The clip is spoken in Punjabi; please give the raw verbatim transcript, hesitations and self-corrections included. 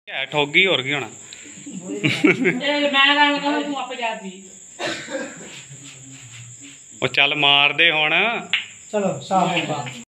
है ठोगी और की होना चल मार दे हुण चलो साफ होगा।